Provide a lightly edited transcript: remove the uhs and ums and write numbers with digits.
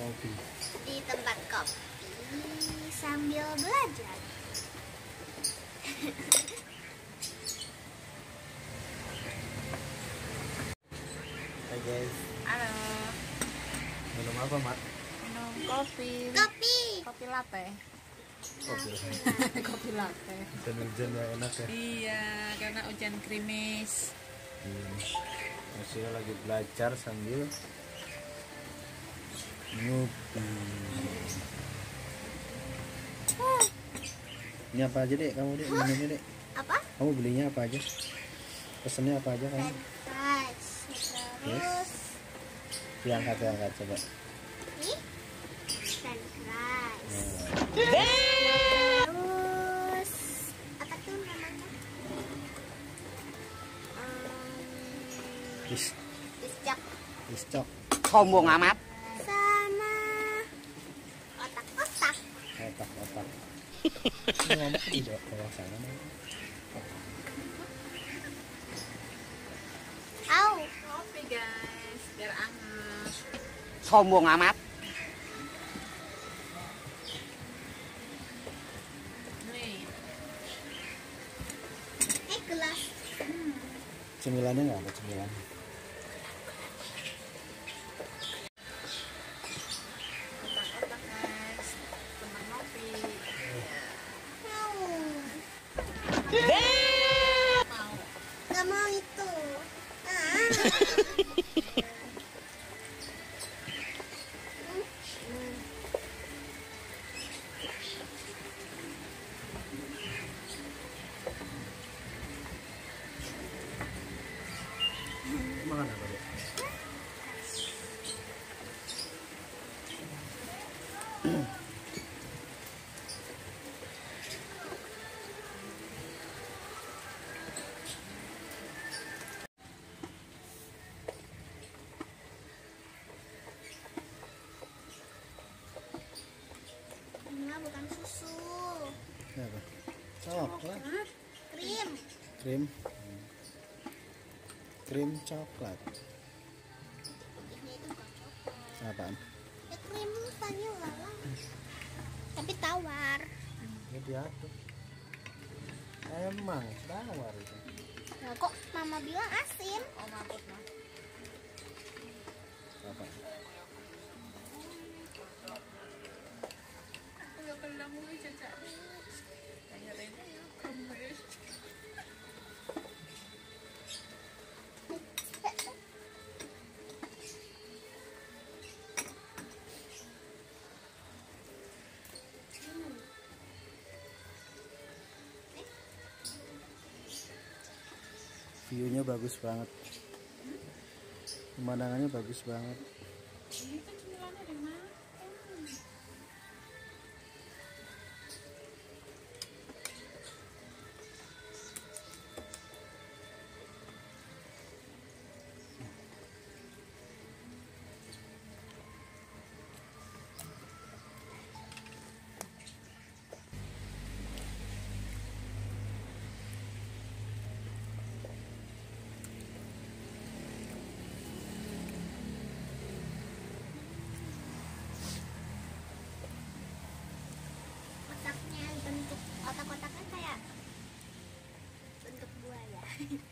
ngopi di tempat kopi sambil belajar. Hai guys. Halo. Minum apa, Mak? Minum kopi. Kopi latte. Kopi. Kopi latte. Hujan-hujan ya, enak ya. Iya, karena hujan gerimis. Masih lagi belajar sambil ngopi. Ini apa aja dek kamu dek minumnya dek? Apa? Kamu belinya apa aja? Pesennya apa aja kamu? French fries. Terus Diangkat coba. ini French fries. Nah, Terus apa tuh namanya? Biscok Iscok. Sombong amat. sama otak-otak. Otak. Ini ngomong di bawah sana. Au. Kopi guys, biar hangat. Sombong amat. Nih, Gelas. Cemilannya nggak ada cemilan. otak-otak guys. Teman ngopi. Mau. Mau. Nggak mau itu. Makan apa dek? Enggak, bukan susu. Ini apa? Coklat. Krim. Krim. Krim coklat. Ini itu bukan coklat. Apaan? Ya, krim vanilla lah. Tapi tawar. Ini diaduk. Emang tawar itu. Nah, kok mama bilang asin? Oh, mabuk mah. Apa? Aku gak pernah mau caca. Kayak Rena ya, gemes. View-nya bagus banget. Pemandangannya bagus banget. Ini kan cemilannya dimakan. Otaknya bentuk otak-otaknya kayak bentuk buaya.